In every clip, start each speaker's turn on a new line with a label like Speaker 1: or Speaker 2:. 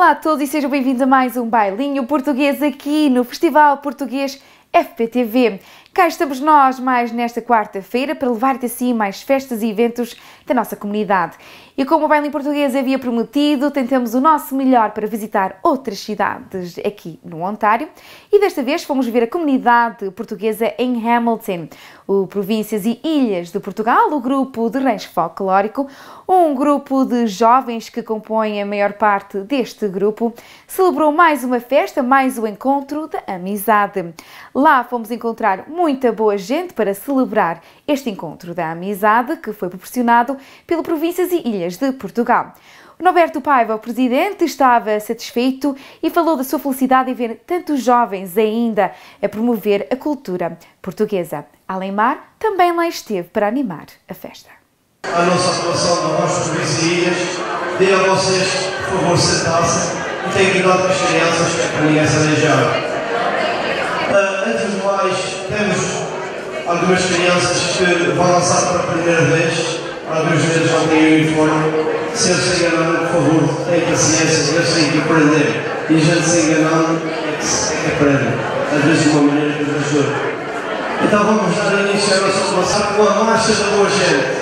Speaker 1: Olá a todos e sejam bem-vindos a mais um Bailinho Português aqui no Festival Português FPTV. Cá estamos nós mais nesta quarta-feira para levar-te assim mais festas e eventos da nossa comunidade. E como o Bailinho Português havia prometido, tentamos o nosso melhor para visitar outras cidades aqui no Ontário e desta vez fomos ver a comunidade portuguesa em Hamilton, o Províncias e Ilhas de Portugal, o grupo de rancho folclórico, um grupo de jovens que compõem a maior parte deste grupo, celebrou mais uma festa, mais um encontro da amizade. Lá fomos encontrar muita boa gente para celebrar este encontro da amizade que foi proporcionado pelo Províncias e Ilhas de Portugal. O Norberto Paiva, o presidente, estava satisfeito e falou da sua felicidade em ver tantos jovens ainda a promover a cultura portuguesa. Além mar, também lá esteve para animar a festa.
Speaker 2: A nossa população da nossa província e ilhas, dê a vocês, por favor, sentar-se e tenham cuidado com as crianças para ninguém se aleijar. Antes de mais, temos algumas crianças que vão lançar pela primeira vez, alguns deles já têm o uniforme. Se eles se enganam, por favor, tenham paciência, eles têm que aprender. E a gente se enganando é que aprende, às vezes de uma maneira que nos ajuda. Então vamos dar início à nossa formação com a marcha da boa gente.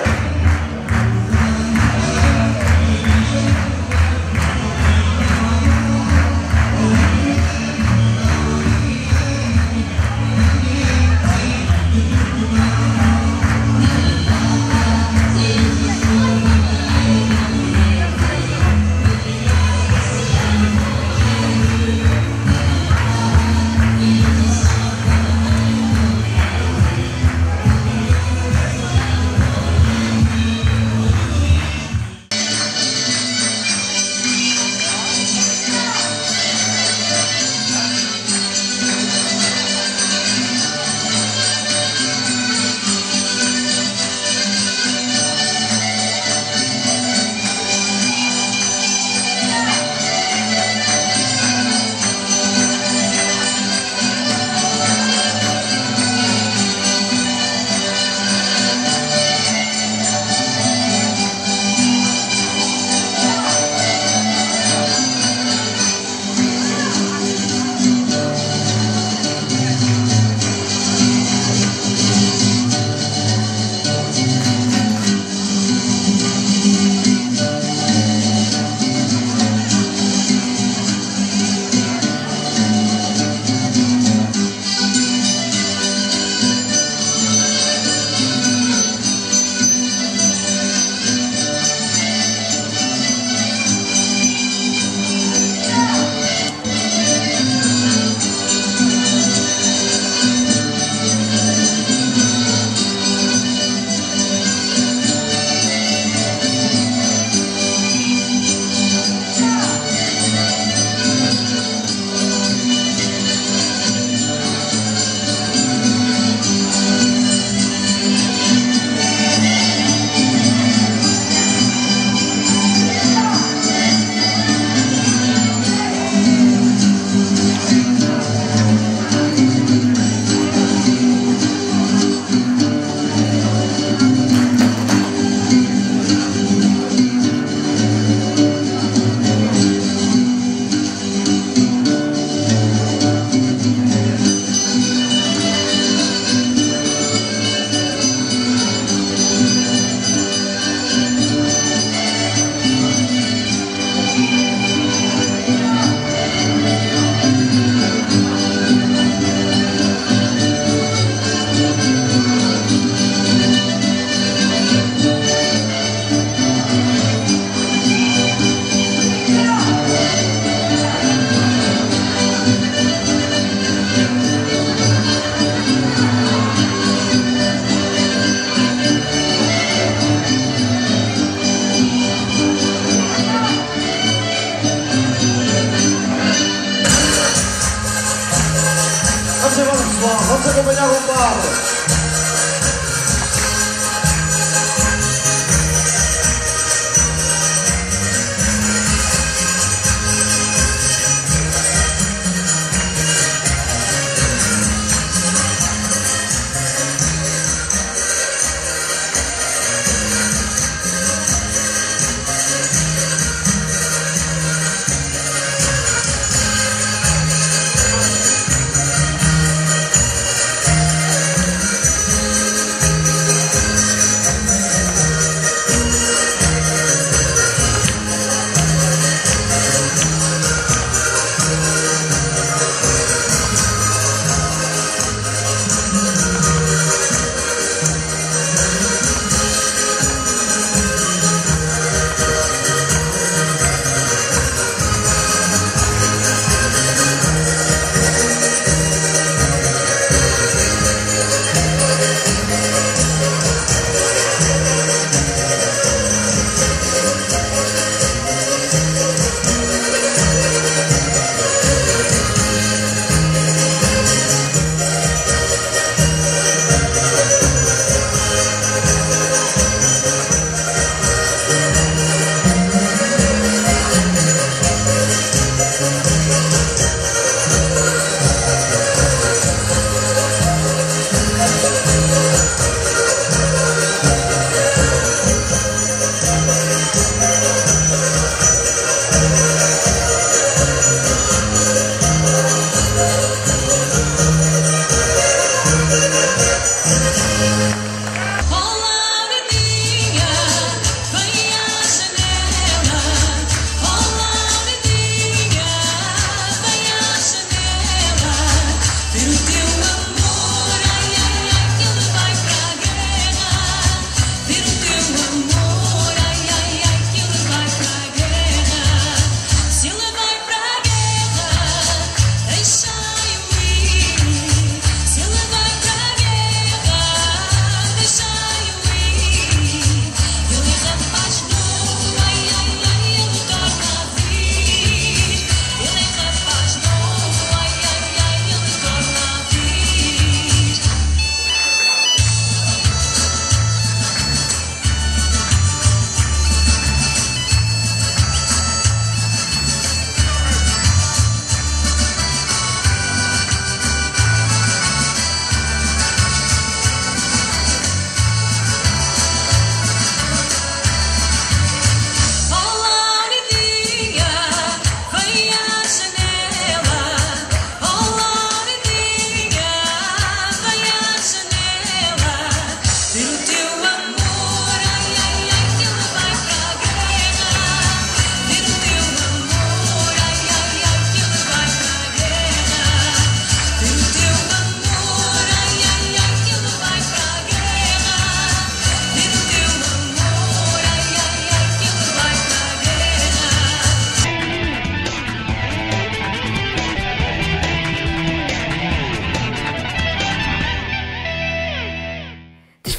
Speaker 2: Vamos acompanhar o padre.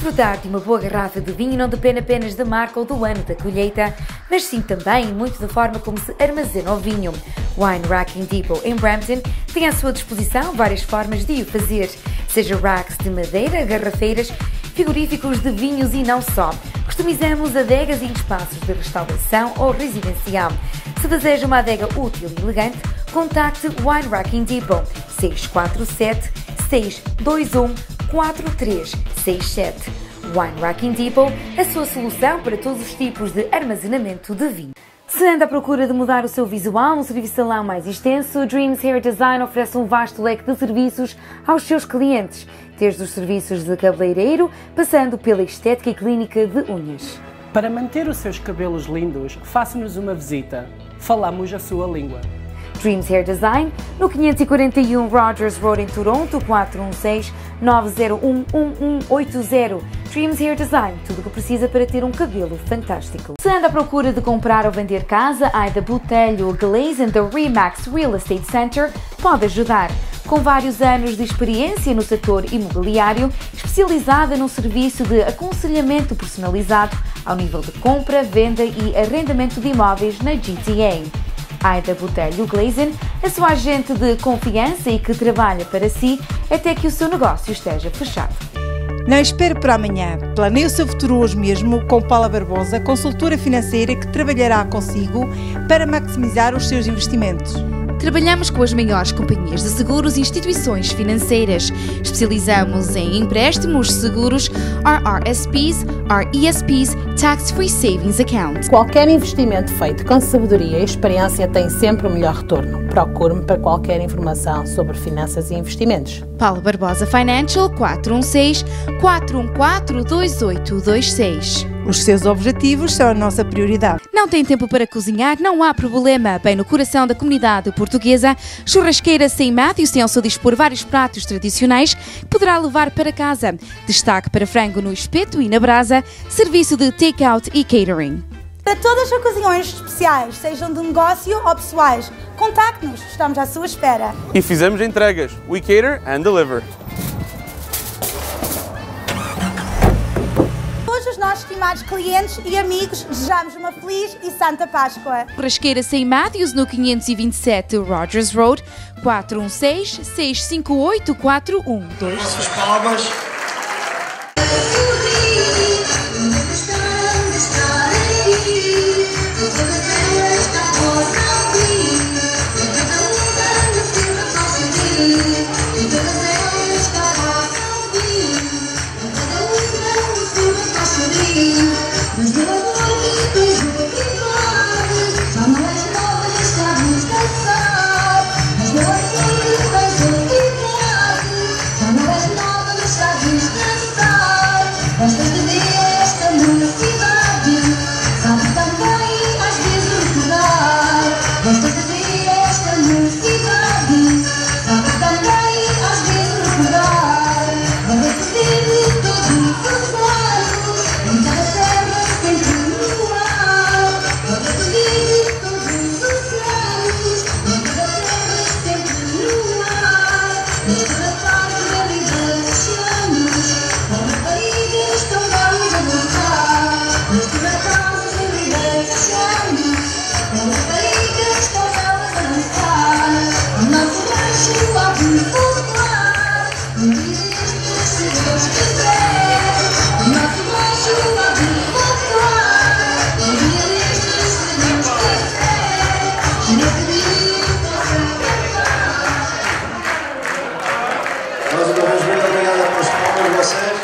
Speaker 1: Desfrutar de uma boa garrafa de vinho não depende apenas da marca ou do ano da colheita, mas sim também muito da forma como se armazena o vinho. Wine Racking Depot em Brampton tem à sua disposição várias formas de o fazer, seja racks de madeira, garrafeiras, frigoríficos de vinhos e não só. Customizamos adegas em espaços de restauração ou residencial. Se deseja uma adega útil e elegante, contacte Wine Racking Depot 647 621 4367. Wine Racking Depot, a sua solução para todos os tipos de armazenamento de vinho. Se anda à procura de mudar o seu visual, um serviço de salão mais extenso, Dreams Hair Design oferece um vasto leque de serviços aos seus clientes, desde os serviços de cabeleireiro, passando pela estética e clínica de unhas.
Speaker 3: Para manter os seus cabelos lindos, faça-nos uma visita. Falamos a sua língua.
Speaker 1: Dreams Hair Design, no 541 Rogers Road em Toronto, 416-901-1180. Dreams Hair Design, tudo o que precisa para ter um cabelo fantástico. Se anda à procura de comprar ou vender casa, Aida Botelho Glaze da Remax Real Estate Center pode ajudar. Com vários anos de experiência no setor imobiliário, especializada num serviço de aconselhamento personalizado ao nível de compra, venda e arrendamento de imóveis na GTA. Aida Botelho Glazen, a sua agente de confiança e que trabalha para si até que o seu negócio esteja fechado.
Speaker 4: Não espere para amanhã. Planeie o seu futuro hoje mesmo com Paula Barbosa, consultora financeira que trabalhará consigo para maximizar os seus investimentos.
Speaker 1: Trabalhamos com as maiores companhias de seguros e instituições financeiras. Especializamos em empréstimos, seguros, RRSPs, RESPs, Tax-Free Savings Account.
Speaker 5: Qualquer investimento feito com sabedoria e experiência tem sempre o melhor retorno. Procure-me para qualquer informação sobre finanças e investimentos.
Speaker 1: Paula Barbosa Financial 416-414-2826.
Speaker 4: Os seus objetivos são a nossa prioridade.
Speaker 1: Não tem tempo para cozinhar? Não há problema. Bem no coração da comunidade portuguesa, Churrasqueira St. Matthews tem ao seu dispor vários pratos tradicionais que poderá levar para casa. Destaque para frango no espeto e na brasa, serviço de take-out e catering.
Speaker 6: Para todas as ocasiões especiais, sejam de negócio ou pessoais, contacte-nos, estamos à sua espera.
Speaker 7: E fizemos entregas. We cater and deliver.
Speaker 6: Todos os nossos estimados clientes e amigos, desejamos uma feliz e santa Páscoa.
Speaker 1: Churrasqueira St. Matthews no 527 Rogers Road, 416-658-4122.
Speaker 2: Vossas palmas. Mais uma vez, muito obrigado pelas palmas de vocês.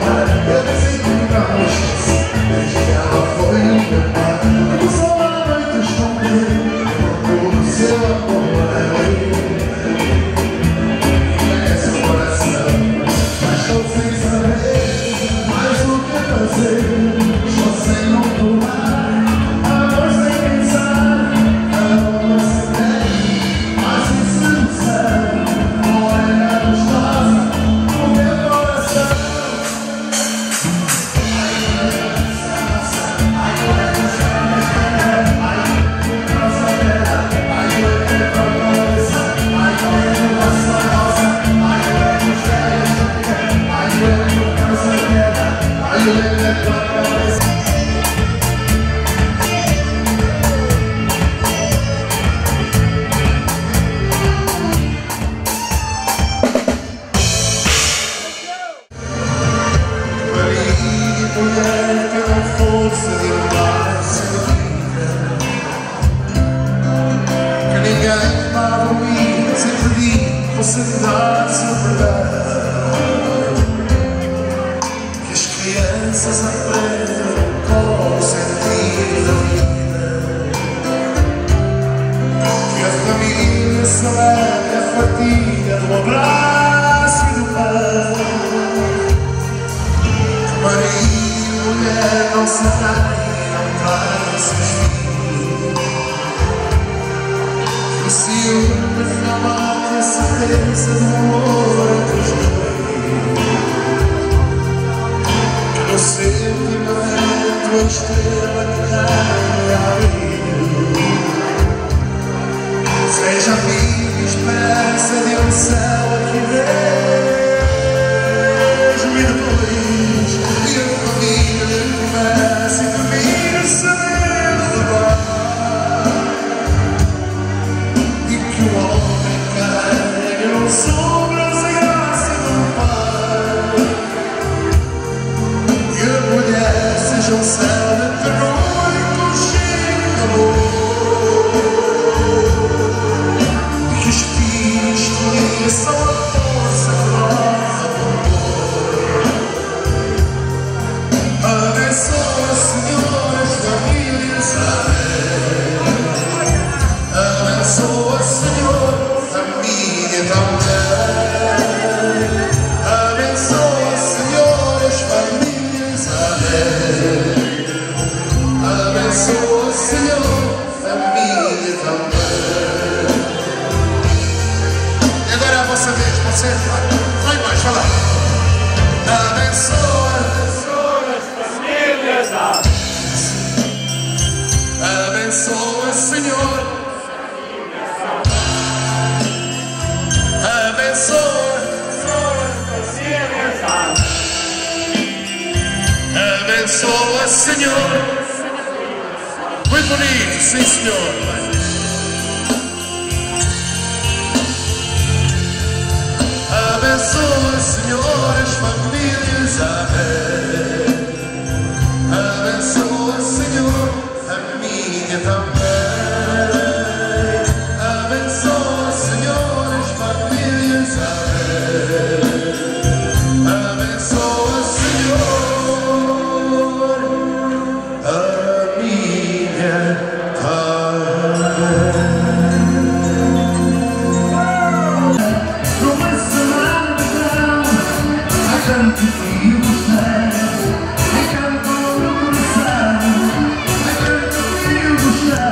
Speaker 8: Seja minha esperança de um céu aqui mesmo e depois e a família começa e termina sabendo levar e que o homem carrega no sombras a graça do Pai e a mulher seja um céu de terror e com cheiro de amor. Só a força abençoa, Senhor, as famílias, abençoa, Senhor, a minha também, abençoa, Senhor, as famílias, abençoa, Senhor, a minha também. Vossa vez, você vai mais falar. Abençoa as famílias, abençoa, Senhor, abençoa as famílias, abençoa, Senhor. Muito bonito, sim, Senhor. Abençoa, Senhor, as famílias, amém. Abençoa, Senhor, a minha também. Abençoa, Senhor, as famílias, amém. Abençoa, Senhor, a minha também. I can't feel the sun.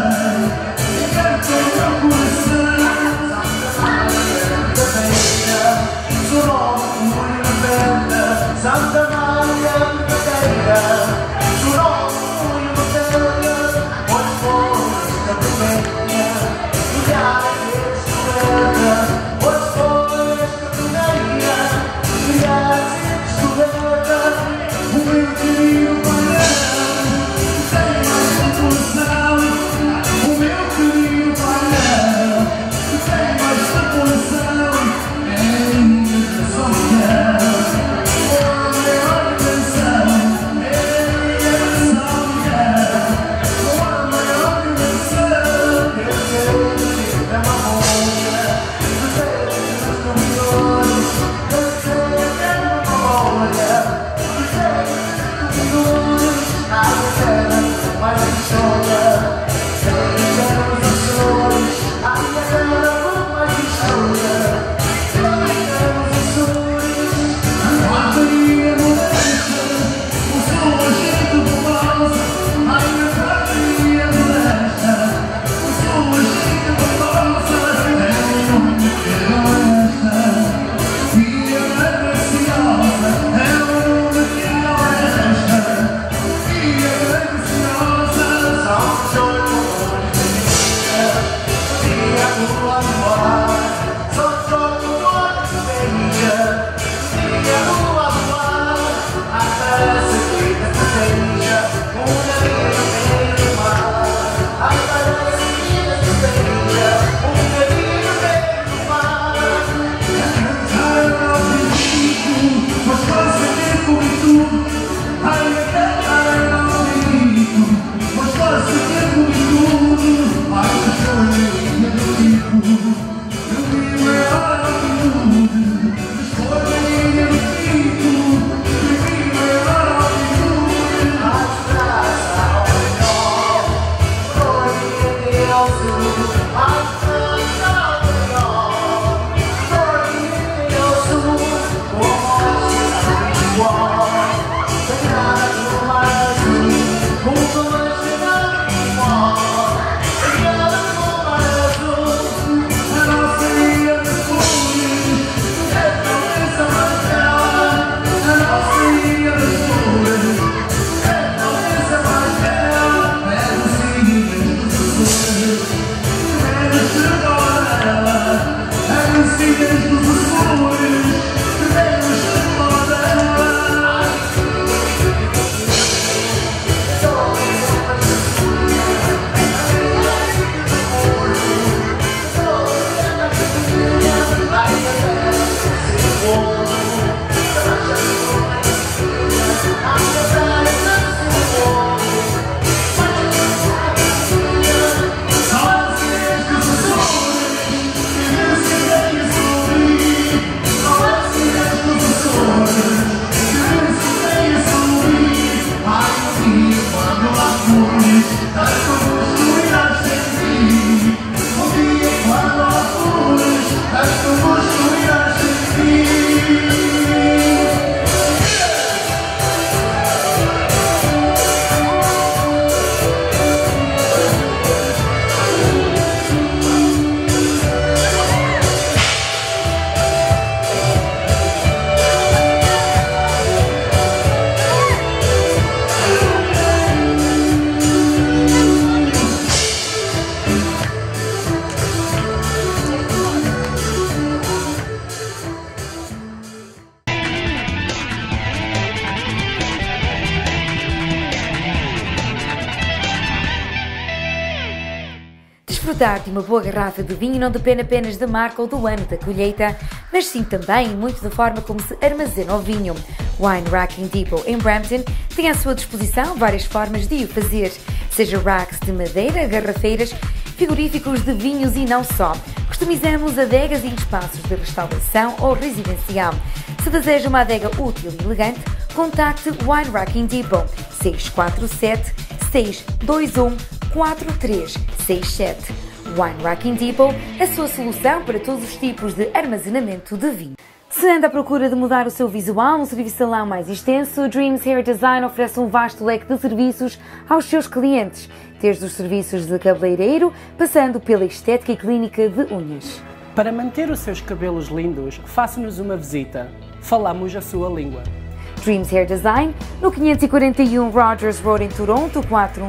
Speaker 1: Desfrutar de uma boa garrafa de vinho não depende apenas da marca ou do ano da colheita, mas sim também muito da forma como se armazena o vinho. Wine Racking Depot em Brampton tem à sua disposição várias formas de o fazer, seja racks de madeira, garrafeiras, frigoríficos de vinhos e não só. Customizamos adegas em espaços de restauração ou residencial. Se deseja uma adega útil e elegante, contacte Wine Racking Depot 647 621 4367. Wine Racking Depot, a sua solução para todos os tipos de armazenamento de vinho. Se anda à procura de mudar o seu visual, um serviço de salão mais extenso, Dreams Hair Design oferece um vasto leque de serviços aos seus clientes, desde os serviços de cabeleireiro, passando pela estética e clínica de unhas.
Speaker 3: Para manter os seus cabelos lindos, faça-nos uma visita. Falamos a sua língua.
Speaker 1: Dreams Hair Design, no 541 Rogers Road em Toronto,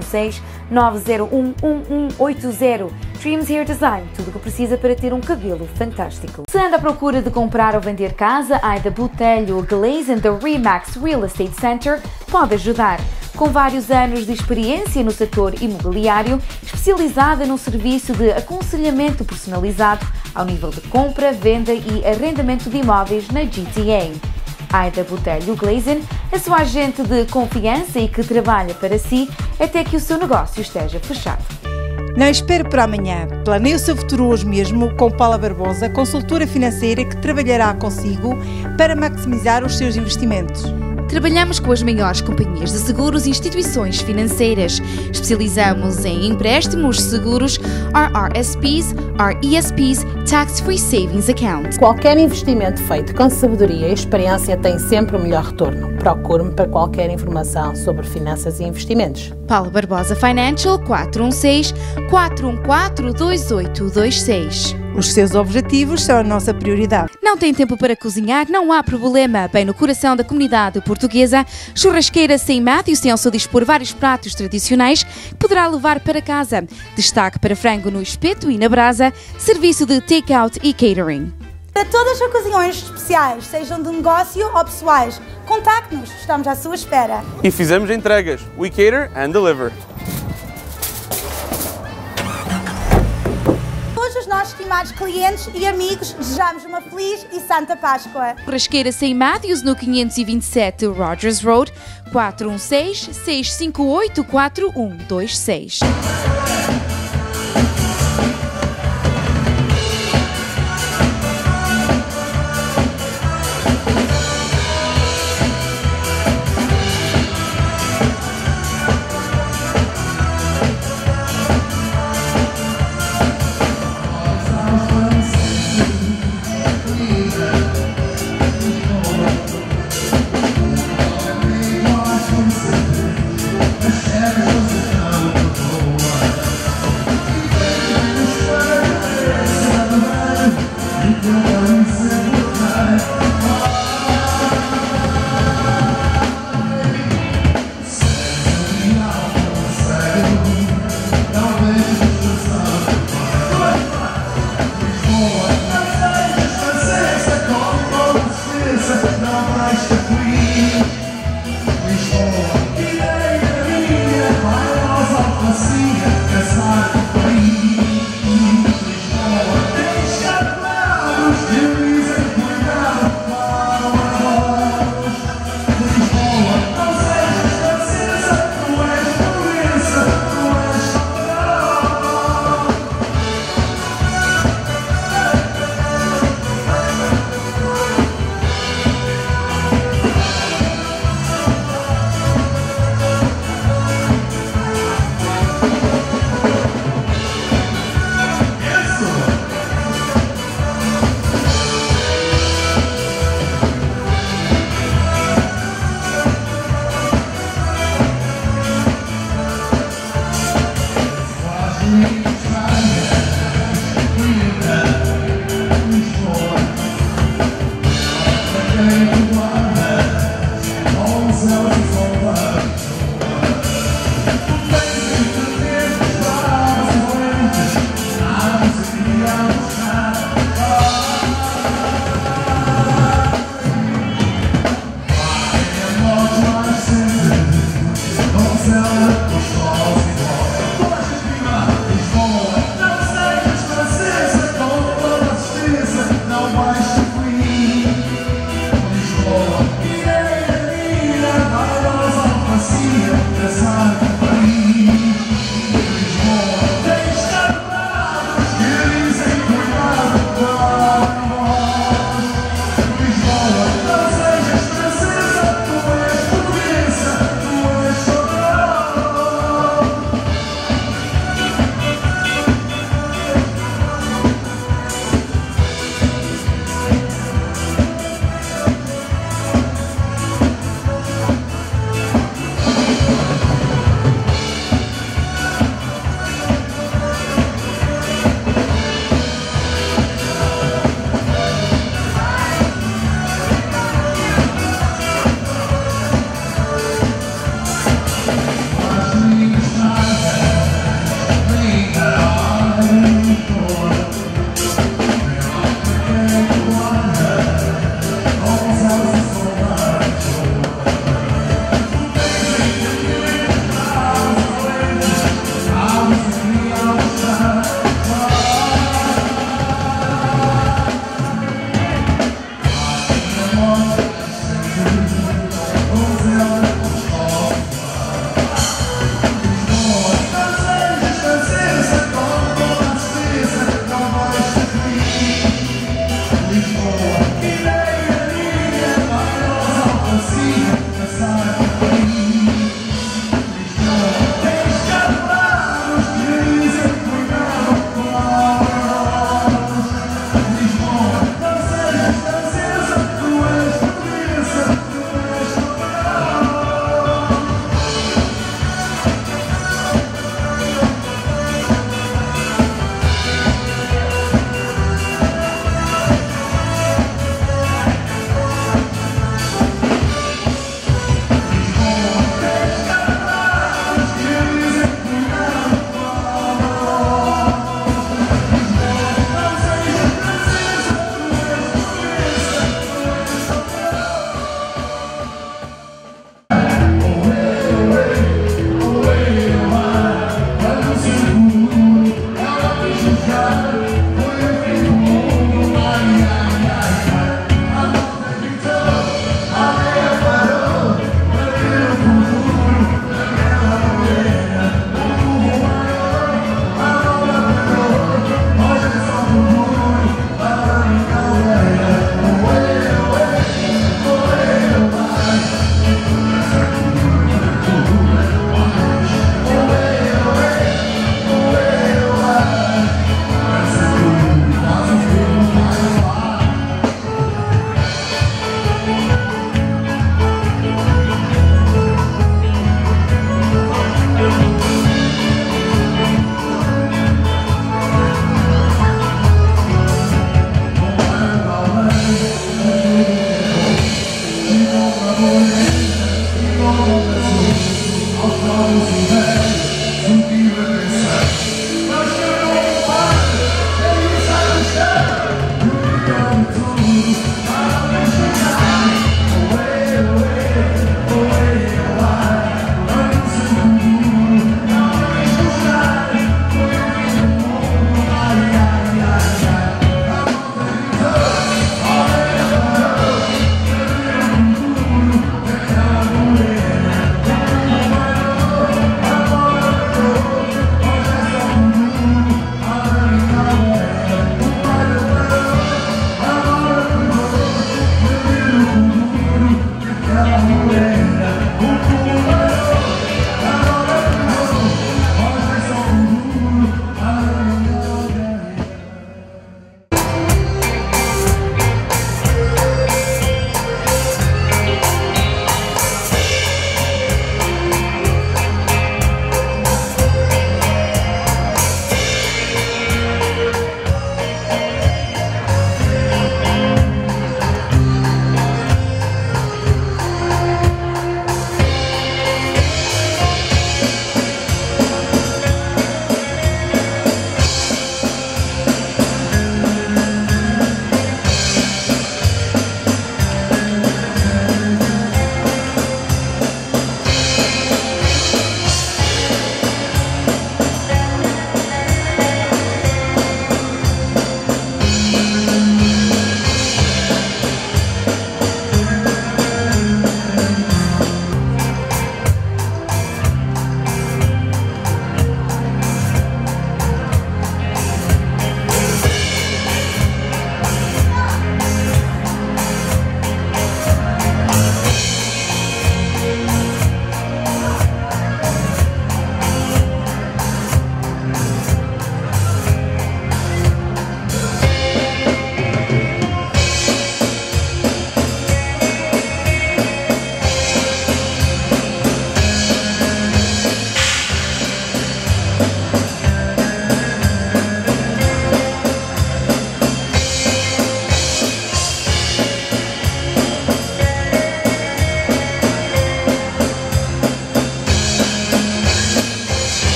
Speaker 1: 416-901-1180. Dreams Hair Design, tudo o que precisa para ter um cabelo fantástico. Se anda à procura de comprar ou vender casa, Aida Botelho Glaze da Remax Real Estate Center pode ajudar. Com vários anos de experiência no setor imobiliário, especializada num serviço de aconselhamento personalizado ao nível de compra, venda e arrendamento de imóveis na GTA. Aida Botelho Glazen, a sua agente de confiança e que trabalha para si até que o seu negócio esteja fechado.
Speaker 4: Não espere para amanhã. Planeie o seu futuro hoje mesmo com Paula Barbosa, consultora financeira que trabalhará consigo para maximizar os seus investimentos.
Speaker 1: Trabalhamos com as maiores companhias de seguros e instituições financeiras. Especializamos em empréstimos, seguros, RRSPs, RESPs, Tax-Free Savings Account.
Speaker 5: Qualquer investimento feito com sabedoria e experiência tem sempre o melhor retorno. Procure-me para qualquer informação sobre finanças e investimentos.
Speaker 1: Paula Barbosa Financial 416-414-2826.
Speaker 4: Os seus objetivos são a nossa prioridade.
Speaker 1: Não tem tempo para cozinhar? Não há problema. Bem no coração da comunidade portuguesa, Churrasqueira St. Matthews tem ao seu dispor vários pratos tradicionais que poderá levar para casa. Destaque para frango no espeto e na brasa, serviço de take-out e catering.
Speaker 6: Para todas as ocasiões especiais, sejam de negócio ou pessoais, contacte-nos, estamos à sua espera.
Speaker 7: E fizemos entregas. We cater and deliver.
Speaker 6: Todos os nossos estimados clientes e amigos, desejamos uma feliz e santa Páscoa.
Speaker 1: Churrasqueira St. Matthews no 527 Rogers Road, 416-658-4126.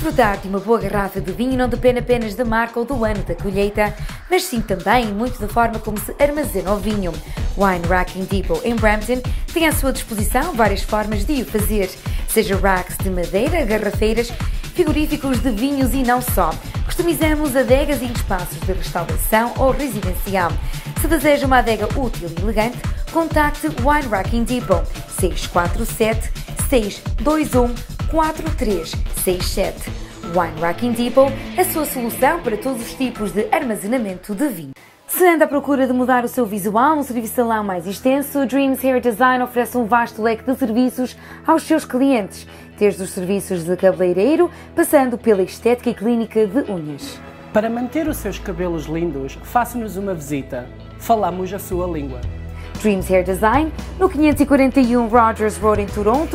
Speaker 1: Desfrutar de uma boa garrafa de vinho não depende apenas da marca ou do ano da colheita, mas sim também muito da forma como se armazena o vinho. Wine Racking Depot em Brampton tem à sua disposição várias formas de o fazer, seja racks de madeira, garrafeiras, frigoríficos de vinhos e não só. Customizamos adegas em espaços de restauração ou residencial. Se deseja uma adega útil e elegante, contacte Wine Racking Depot 647 621 4367. Wine Racking Depot, a sua solução para todos os tipos de armazenamento de vinho. Se anda à procura de mudar o seu visual, um serviço de salão mais extenso, Dreams Hair Design oferece um vasto leque de serviços aos seus clientes, desde os serviços de cabeleireiro, passando pela estética e clínica de unhas.
Speaker 3: Para manter os seus cabelos lindos, faça-nos uma visita. Falamos a sua língua.
Speaker 1: Dreams Hair Design, no 541 Rogers Road em Toronto,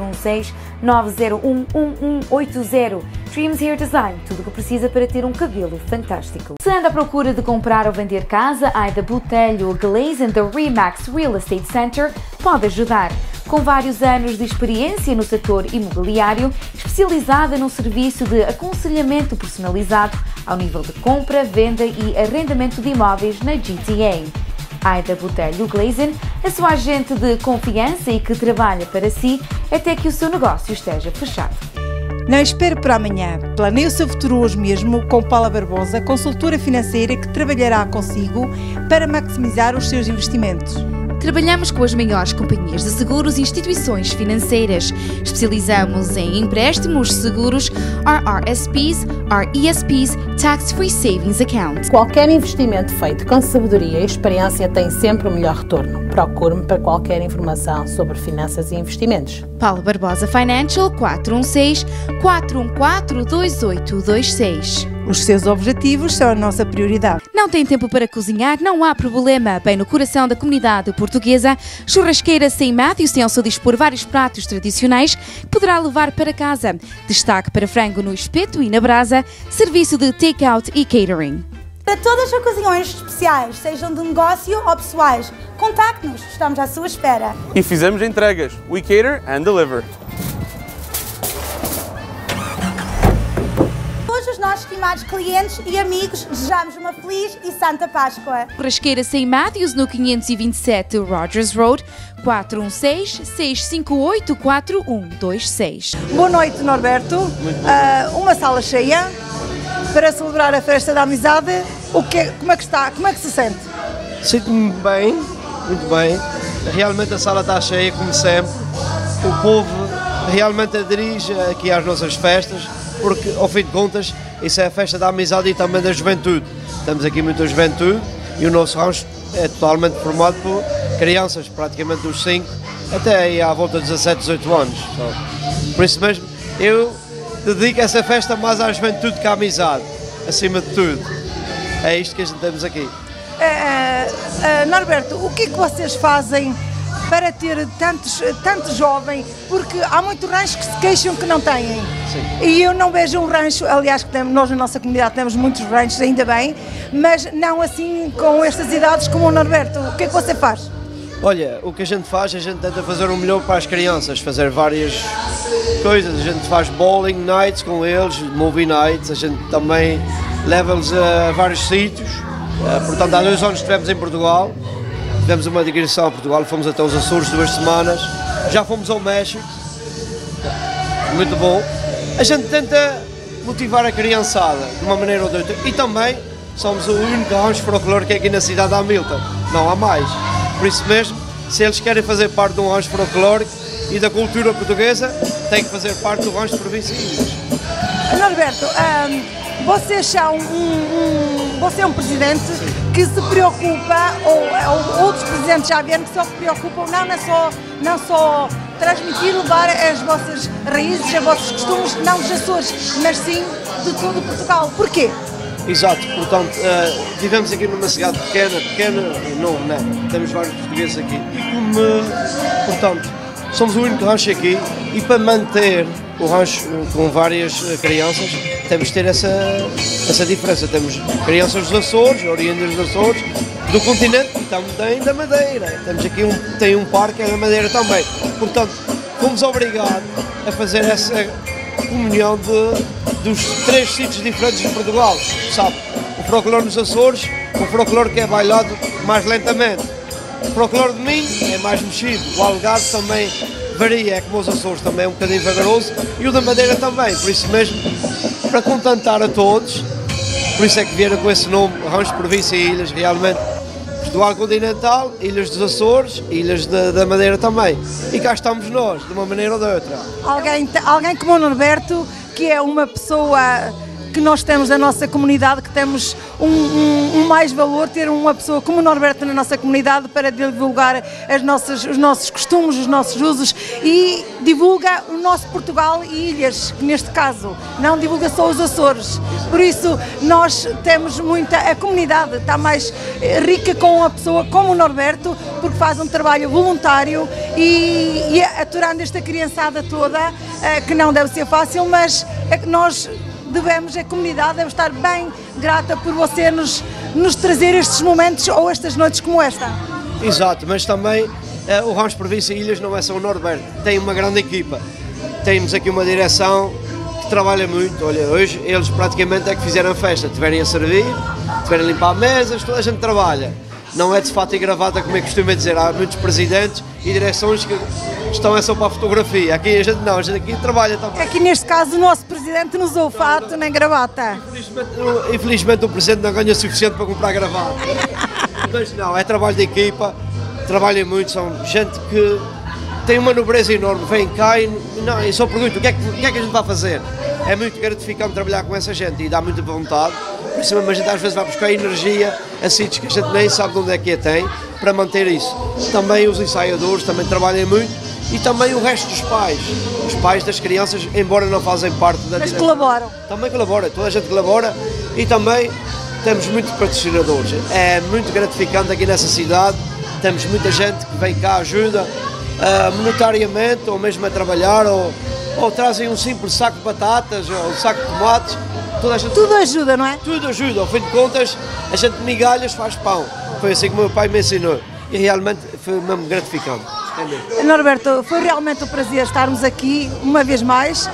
Speaker 1: 416-901-1180. Dreams Hair Design, tudo o que precisa para ter um cabelo fantástico. Se anda à procura de comprar ou vender casa, a Aida Botelho Glaze da Remax Real Estate Center pode ajudar. Com vários anos de experiência no setor imobiliário, especializada num serviço de aconselhamento personalizado ao nível de compra, venda e arrendamento de imóveis na GTA. Aida Botelho Glazen, a sua agente de confiança e que trabalha para si até que o seu negócio esteja fechado.
Speaker 4: Não espere por amanhã. Planeie o seu futuro hoje mesmo com Paula Barbosa, consultora financeira que trabalhará consigo para maximizar os seus investimentos.
Speaker 1: Trabalhamos com as maiores companhias de seguros e instituições financeiras. Especializamos em empréstimos, seguros, RRSPs, RESPs, Tax-Free Savings Accounts.
Speaker 5: Qualquer investimento feito com sabedoria e experiência tem sempre o melhor retorno. Procure-me para qualquer informação sobre finanças e investimentos.
Speaker 1: Paula Barbosa Financial 416-414-2826.
Speaker 4: Os seus objetivos são a nossa prioridade.
Speaker 1: Não tem tempo para cozinhar? Não há problema. Bem no coração da comunidade portuguesa, Churrasqueira St. Matthews tem ao seu dispor vários pratos tradicionais que poderá levar para casa. Destaque para frango no espeto e na brasa, serviço de take-out e catering.
Speaker 6: Para todas as ocasiões especiais, sejam de negócio ou pessoais, contacte-nos, estamos à sua espera.
Speaker 7: E fizemos entregas. We cater and deliver.
Speaker 6: Todos os nossos estimados clientes e amigos, desejamos uma feliz e santa Páscoa.
Speaker 1: Churrasqueira St. Matthews no 527 Rogers Road, 416-658-4126.
Speaker 4: Boa noite, Norberto. Uma sala cheia para celebrar a festa da amizade. Como é que está? Como é que se sente?
Speaker 2: Sinto-me bem, muito bem. Realmente a sala está cheia, como sempre. O povo realmente aderige aqui às nossas festas, porque, ao fim de contas, isso é a festa da amizade e também da juventude. Temos aqui muita juventude e o nosso rancho é totalmente formado por crianças, praticamente dos 5 até aí à volta de 17, 18 anos. Por isso mesmo, eu dedico essa festa mais à juventude que à amizade, acima de tudo. É isto que a gente temos aqui.
Speaker 4: Norberto, o que é que vocês fazem para ter tantos jovens? Porque há muitos ranchos que se queixam que não têm.
Speaker 2: Sim.
Speaker 4: E eu não vejo um rancho, aliás, nós na nossa comunidade temos muitos ranchos, ainda bem, mas não assim com estas idades como o Norberto. O que é que você faz?
Speaker 2: Olha, o que a gente faz, a gente tenta fazer o melhor para as crianças, fazer várias coisas. A gente faz bowling nights com eles, movie nights, a gente também leva-los a vários sítios. Portanto, há 2 anos estivemos em Portugal, tivemos uma digressão a Portugal, fomos até os Açores 2 semanas, já fomos ao México, muito bom. A gente tenta motivar a criançada de uma maneira ou de outra e também somos o único rancho folclórico que é aqui na cidade de Hamilton, não há mais. Por isso mesmo, se eles querem fazer parte de um rancho folclórico e da cultura portuguesa, têm que fazer parte do rancho de província de Ilhas.
Speaker 4: Norberto, você é um presidente que se preocupa, ou outros presidentes já vieram que só se preocupam não só transmitir, levar as vossas raízes, os vossos costumes, não dos Açores, mas sim de todo Portugal. Porquê?
Speaker 2: Exato, portanto, vivemos aqui numa cidade pequena e não, né? Temos vários portugueses aqui e portanto, somos o único rancho aqui e para manter o rancho com várias crianças temos de ter essa diferença. Temos crianças dos Açores, oriundas dos Açores, do continente e também da Madeira. Temos aqui tem um parque da Madeira também. Portanto, fomos obrigados a fazer comunhão dos 3 sítios diferentes de Portugal, sabe? O folclore nos Açores, o folclore que é bailado mais lentamente. O folclore de Minho é mais mexido, o Algarve também varia, é como os Açores, também é um bocadinho vagaroso, e o da Madeira também, por isso mesmo, para contentar a todos, por isso é que vieram com esse nome, Rancho, Província e Ilhas, realmente, Portugal Continental, Ilhas dos Açores, Ilhas da Madeira também, e cá estamos nós, de uma maneira ou de outra.
Speaker 4: Alguém como o Norberto, que é uma pessoa que nós temos na nossa comunidade, que temos um mais valor ter uma pessoa como o Norberto na nossa comunidade para divulgar os nossos costumes, os nossos usos e divulga o nosso Portugal e ilhas, que neste caso não divulga só os Açores. Por isso nós temos a comunidade está mais rica com uma pessoa como o Norberto, porque faz um trabalho voluntário e aturando esta criançada toda, que não deve ser fácil, mas é que nós a comunidade deve estar bem grata por você nos trazer estes momentos ou estas noites como esta.
Speaker 2: Exato, mas também o Rancho, Província e Ilhas não é só o Norberto, tem uma grande equipa. Temos aqui uma direção que trabalha muito. Olha, hoje eles praticamente é que fizeram a festa, tiverem a servir, tiverem a limpar mesas, toda a gente trabalha. Não é de fato e gravata, como é que costuma dizer, há muitos presidentes e direções que estão só para a fotografia. Aqui a gente não, a gente aqui trabalha também.
Speaker 4: Aqui neste caso o nosso presidente não usou fato nem gravata.
Speaker 2: Infelizmente o presidente não ganha o suficiente para comprar gravata. Mas não, é trabalho de equipa, trabalham muito, são gente que tem uma nobreza enorme, vem cá e só pergunto o que é que a gente vai fazer. É muito gratificante trabalhar com essa gente e dá muita vontade. Por isso mesmo a gente às vezes vai buscar energia a sítios que a gente nem sabe de onde é que a tem para manter isso. Também os ensaiadores também trabalham muito e também o resto dos pais. Os pais das crianças, embora não fazem parte da
Speaker 4: mas colaboram.
Speaker 2: Também colabora, toda a gente colabora e também temos muitos patrocinadores. É muito gratificante aqui nessa cidade, temos muita gente que vem cá, ajuda monetariamente ou mesmo a trabalhar ou trazem um simples saco de batatas ou um saco de tomates.
Speaker 4: Tudo ajuda, não é?
Speaker 2: Tudo ajuda, ao fim de contas, a gente de migalhas faz pão. Foi assim que o meu pai me ensinou e realmente foi mesmo gratificante.
Speaker 4: Norberto, foi realmente um prazer estarmos aqui uma vez mais.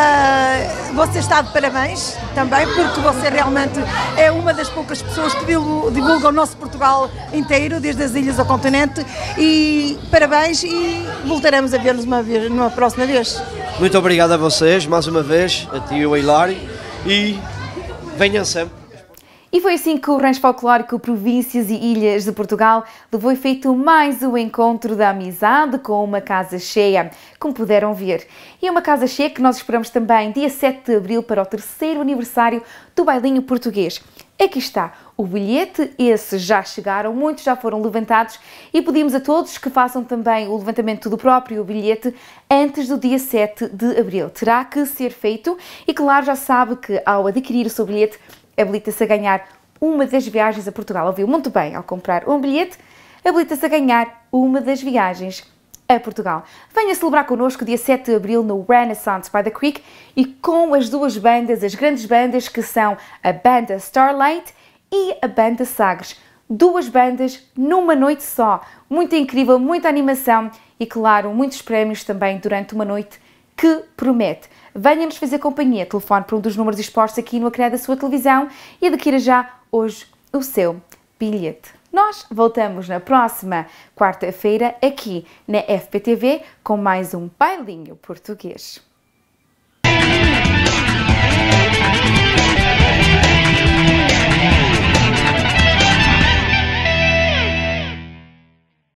Speaker 4: Você está de parabéns também, porque você realmente é uma das poucas pessoas que divulga o nosso Portugal inteiro, desde as ilhas ao continente. E parabéns e voltaremos a ver-nos numa próxima vez.
Speaker 2: Muito obrigado a vocês, mais uma vez, a ti e ao Hilário. E venham sempre.
Speaker 1: E foi assim que o Rancho Folclórico Províncias e Ilhas de Portugal levou efeito mais um encontro da amizade com uma casa cheia, como puderam ver. E é uma casa cheia que nós esperamos também dia 7 de Abril para o 3º aniversário do Bailinho Português. Aqui está o bilhete, esses já chegaram, muitos já foram levantados e pedimos a todos que façam também o levantamento do próprio bilhete antes do dia 7 de Abril. Terá que ser feito e, claro, já sabe que ao adquirir o seu bilhete, habilita-se a ganhar uma das viagens a Portugal. Ouviu muito bem, ao comprar um bilhete, habilita-se a ganhar uma das viagens a Portugal. Venha celebrar connosco dia 7 de Abril no Renaissance by the Creek e com as duas bandas, as grandes bandas que são a banda Starlight e a banda Sagres. Duas bandas numa noite só. Muito incrível, muita animação e, claro, muitos prémios também durante uma noite que promete. Venha-nos fazer companhia. Telefone para um dos números expostos aqui no ecrã da sua televisão e adquira já hoje o seu bilhete. Nós voltamos na próxima quarta-feira aqui na FPTV com mais um Bailinho Português.